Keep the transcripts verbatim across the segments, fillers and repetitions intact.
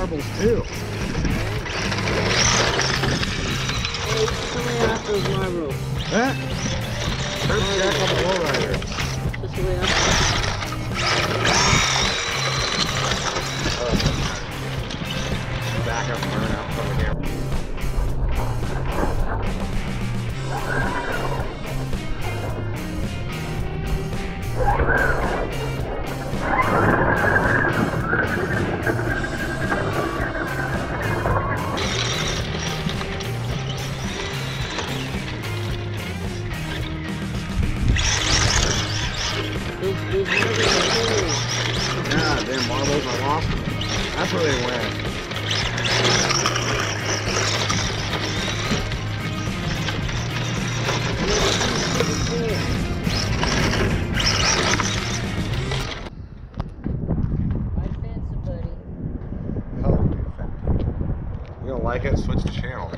marbles too. Hey, coming after those marbles. Huh? First check on the lowrider. Just the way after. Back up and burn out from the camera. Yeah, damn marbles, I lost them. That's where they went. You don't like it? Switch the channel.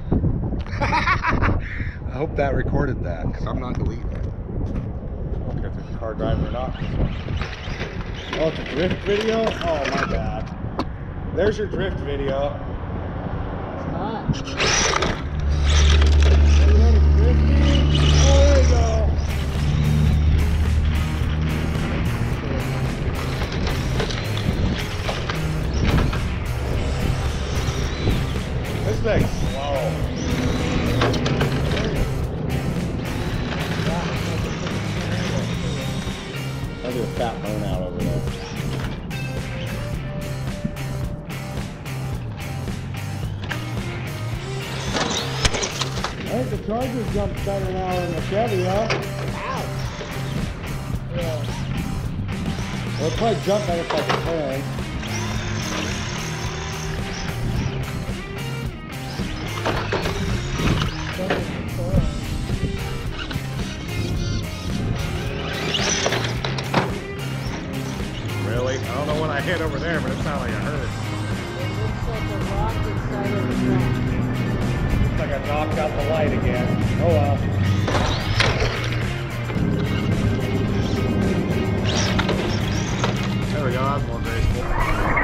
I hope that recorded that, because I'm not deleting it. I don't care if there's a car driving or not. Oh, it's a drift video? Oh, my bad. There's your drift video. It's not. Oh, there you go. This thing's slow. I'll do a fat burnout over there. I think the Charger jumps better now than the Chevy, huh? Ouch. Yeah. Well, it'll probably jump better if I can turn. Really? I don't know what I hit over there, but it sounded like it hurt. It looks like a rock inside of the truck. Looks like I knocked out the light again. Oh well. There we go, that's more graceful.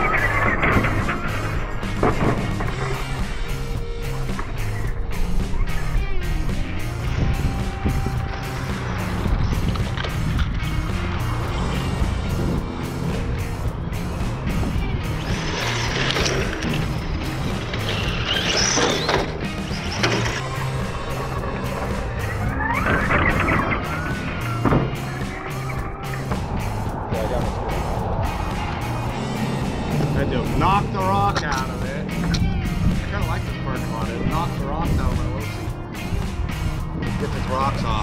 Had to knock the rock out of it. I kind of like this parking lot. It knocked the rocks out of my Losi. Get these rocks off.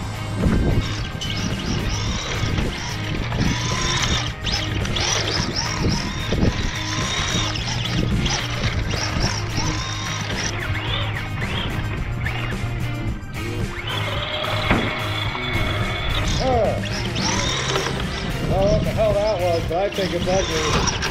Oh, I don't know what the hell that was, but I think it's ugly.